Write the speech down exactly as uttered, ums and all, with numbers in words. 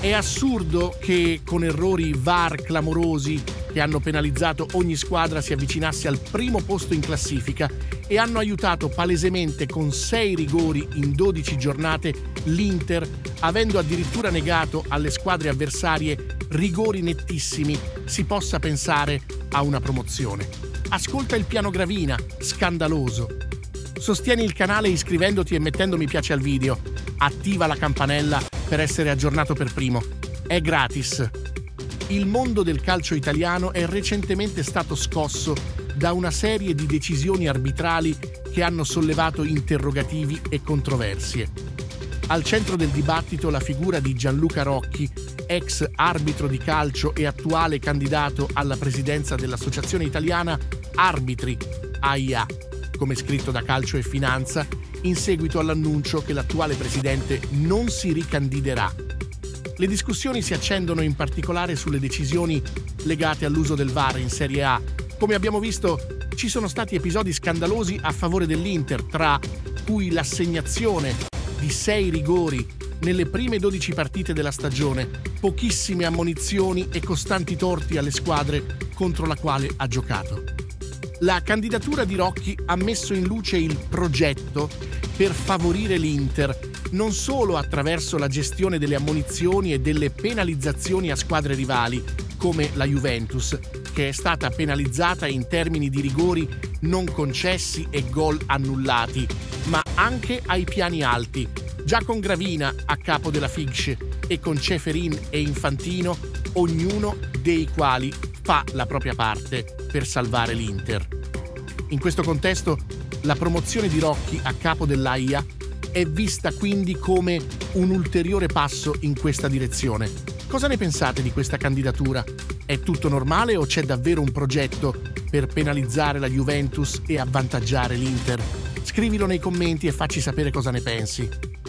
È assurdo che con errori V A R clamorosi che hanno penalizzato ogni squadra si avvicinasse al primo posto in classifica e hanno aiutato palesemente con sei rigori in dodici giornate l'Inter, avendo addirittura negato alle squadre avversarie rigori nettissimi, si possa pensare a una promozione. Ascolta il piano Gravina, scandaloso. Sostieni il canale iscrivendoti e mettendo mi piace al video. Attiva la campanella per essere aggiornato per primo. È gratis. Il mondo del calcio italiano è recentemente stato scosso da una serie di decisioni arbitrali che hanno sollevato interrogativi e controversie. Al centro del dibattito la figura di Gianluca Rocchi, ex arbitro di calcio e attuale candidato alla presidenza dell'Associazione Italiana Arbitri, A I A, come scritto da Calcio e Finanza, in seguito all'annuncio che l'attuale presidente non si ricandiderà. Le discussioni si accendono in particolare sulle decisioni legate all'uso del V A R in Serie A. Come abbiamo visto, ci sono stati episodi scandalosi a favore dell'Inter, tra cui l'assegnazione di sei rigori nelle prime dodici partite della stagione, pochissime ammonizioni e costanti torti alle squadre contro la quale ha giocato. La candidatura di Rocchi ha messo in luce il progetto per favorire l'Inter, non solo attraverso la gestione delle ammonizioni e delle penalizzazioni a squadre rivali, come la Juventus, che è stata penalizzata in termini di rigori non concessi e gol annullati, ma anche ai piani alti, già con Gravina a capo della F I G S e con Ceferin e Infantino, ognuno dei quali fa la propria parte per salvare l'Inter. In questo contesto, la promozione di Rocchi a capo dell'A I A è vista quindi come un ulteriore passo in questa direzione. Cosa ne pensate di questa candidatura? È tutto normale o c'è davvero un progetto per penalizzare la Juventus e avvantaggiare l'Inter? Scrivilo nei commenti e facci sapere cosa ne pensi.